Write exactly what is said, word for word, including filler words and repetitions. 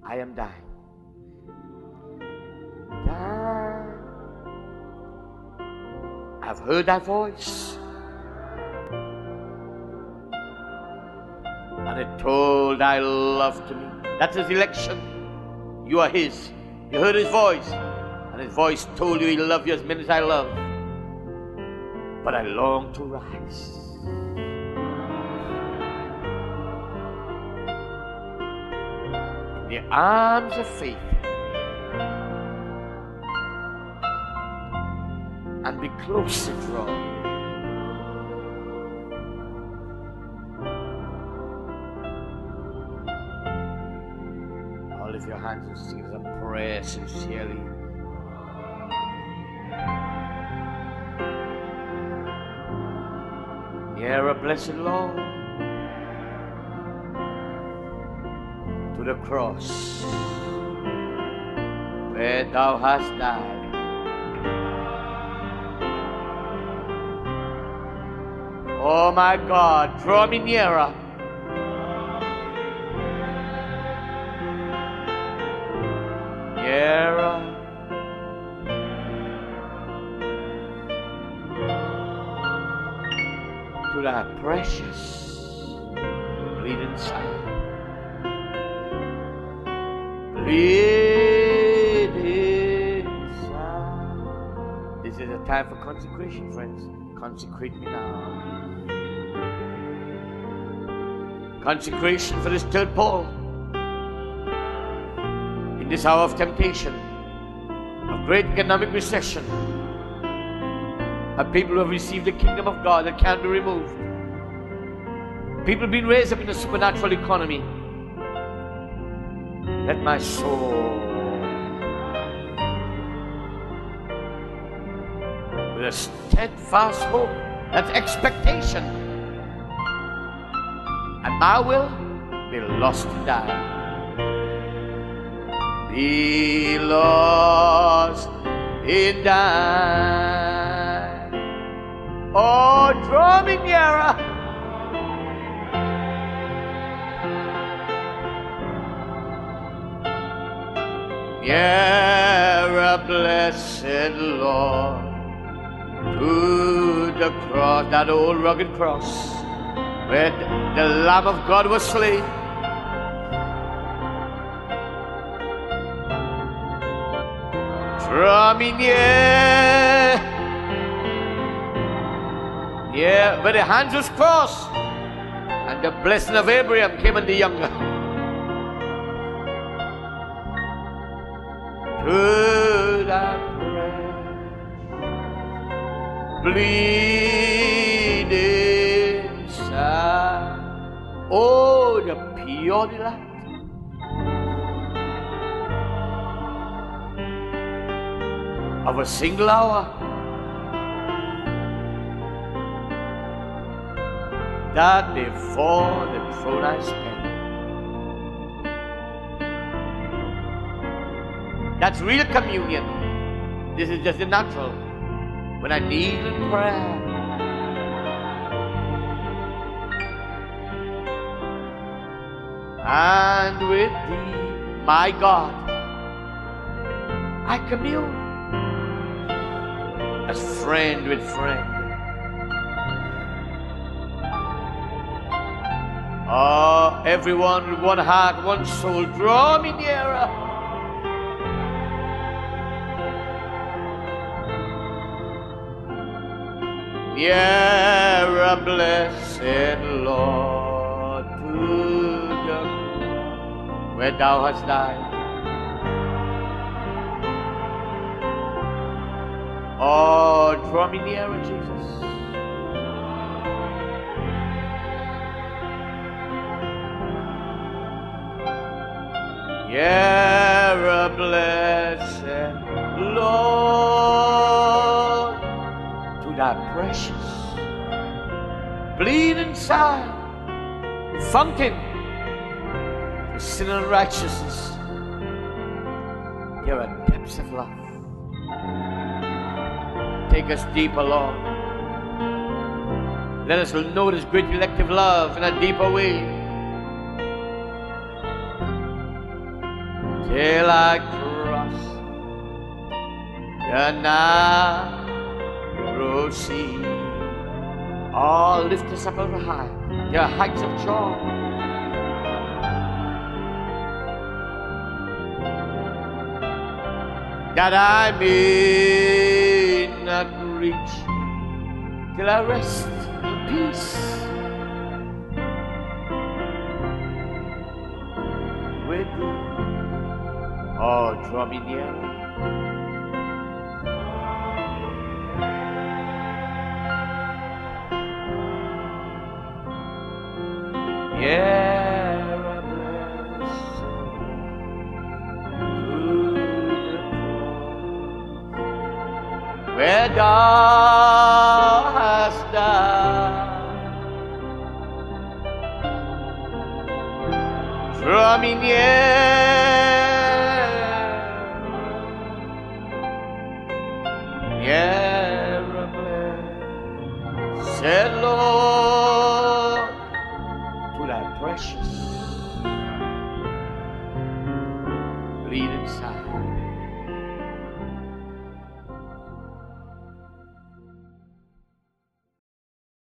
I am dying. Dying. I've heard that voice. And it told thy love to me. That's his election. You are his. You heard his voice. And his voice told you he loved you as many as I love. But I long to rise. In the arms of faith. And be close to draw. All of your hands and sing as a prayer sincerely. Near a blessed Lord to the cross where thou hast died. Oh my God, draw me nearer. Nearer. To thy precious bleeding Son. Bleeding Son. This is a time for consecration, friends. Consecrate me now. Consecration for this third Paul. In this hour of temptation, of great economic recession, of people who have received the kingdom of God that can't be removed. People being raised up in the supernatural economy. Let my soul, with a steadfast hope, that's expectation, and my will be lost to die. Be lost in die. Oh, draw me nearer. Nearer, blessed Lord, to the cross, that old rugged cross, where the Lamb of God was slain. Draw me near, near where the hands was crossed, and the blessing of Abraham came on the younger. To that bleeding Son. Oh, the pure delight of a single hour that before the throne I spent. That's real communion. This is just the natural. When I kneel in prayer, and with thee, my God, I commune as friend with friend. Oh, everyone with one heart, one soul, draw me nearer. Nearer, blessed Lord, to the where thou hast died. Oh, draw me nearer, Jesus. Nearer, blessed Lord, to thy precious bleeding Son, fountain for sin and righteousness. There are depths of love. Take us deeper, Lord. Let us know this great elective love in a deeper way. till I cross the narrow sea. Oh, lift us up over high, your heights of joy. That I may not reach till I rest in peace with thee. Oh, draw me near. Yeah, I bless where thou hast died. Draw me near, near, blessed Lord, to thy precious bleeding side.